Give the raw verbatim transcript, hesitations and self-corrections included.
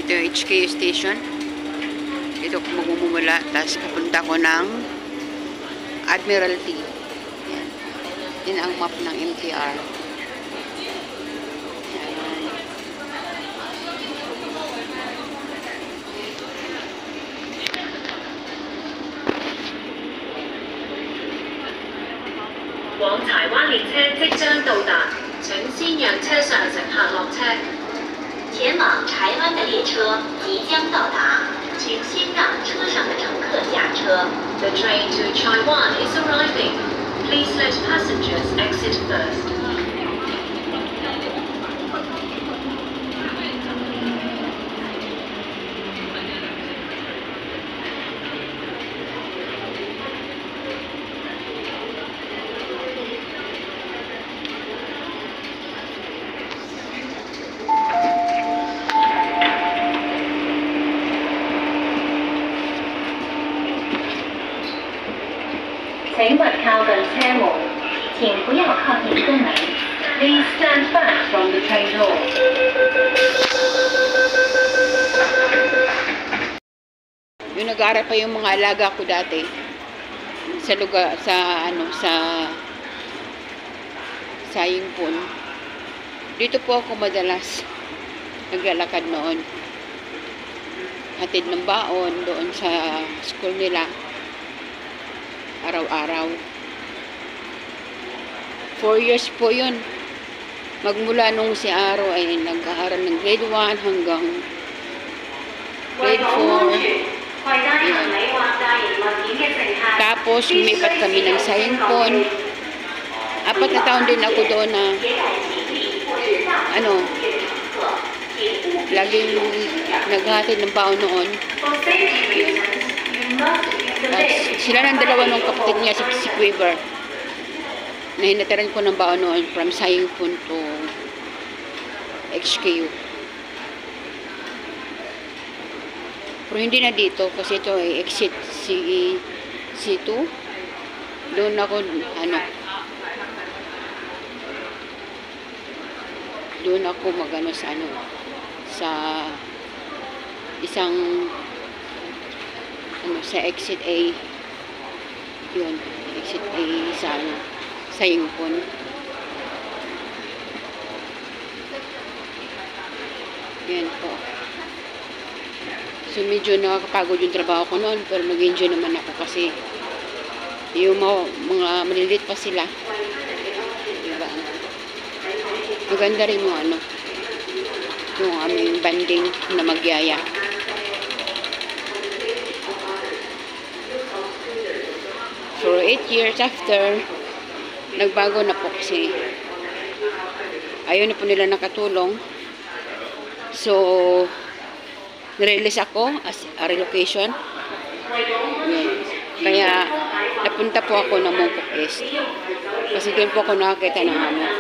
Ito yung H K U station. Dito ko magmumula. Tapos kapunta ko ng Admiralty. Yan. Yan ang map ng M T R. Yan. 往柴灣列車即將到達，請先讓車上乘客落車。前往柴灣的列車即將到達，請先讓車上的乘客下車。The train to Taiwan is arriving. Please let passengers exit first. 請勿靠近車門，請不要靠近車門。Please stand back from the train door. Yung nag-aaral pa yung mga alaga ko dati sa lugar, sa ano, sa sa Yingpon. Dito po ako madalas naglalakad noon. Hatid ng baon doon sa school nila. Araw-araw. Four years po yun. Magmula nung si Aro ay nag-aaral ng grade one hanggang grade four. Yan. Tapos, lumipat kami ng Sayingpon. Apat na taon din ako doon na ano, laging naghatid ng baon noon. At sila ng dalawa ng kapatid niya, si, si Quiver, na hinatiran ko ng baon noon from Sayingpon to H K U. Pero hindi na dito kasi ito ay exit C two. Doon ako, ano, doon ako magano sa ano, sa isang ano, sa exit A. Yun, exit A sa ano, Sayingpon. Yan po. So medyo nakakapagod yung trabaho ko noon, pero nag-enjoy naman ako kasi yung mga, mga maliliit pa sila. Diba? Maganda rin yung ano, yung aming banding na magyaya. For eight years after, nagbago na po kasi ayaw na po nila nakatulong. So, nirelease ako as a relocation. Yun. Kaya, napunta po ako ng Mongkok East. Kasi doon po ako nakakita ng ano,